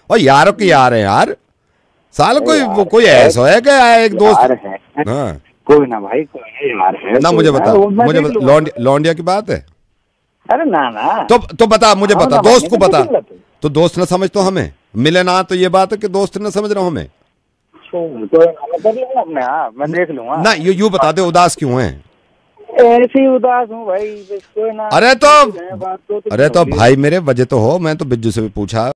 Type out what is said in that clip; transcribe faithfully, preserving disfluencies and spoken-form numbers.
और यारों की यार है यार, साल कोई वो कोई ऐसा है क्या एक दोस्त? हाँ कोई ना भाई, कोई यार है ना, मुझे बता, मुझे बता, लौंडिया लौंडिया की बात है। अरे ना ना, तो तो बता, मुझे हाँ, बता, ना, दोस्त को बता। तो, तो दोस्त न समझ तो हमें मिले ना, तो ये बात है कि दोस्त न समझ रहा हूँ हमें। तो मैं कर लूंगा अपने, हाँ मैं देख लूंगा ना। यू यू बता दे, उदास क्यों है? ऐसे ही उदास हूँ भाई, कोई ना। अरे तो बात तो अरे तो भाई मेरे वजह तो हो, मैं तो बिज्जू से भी पूछा।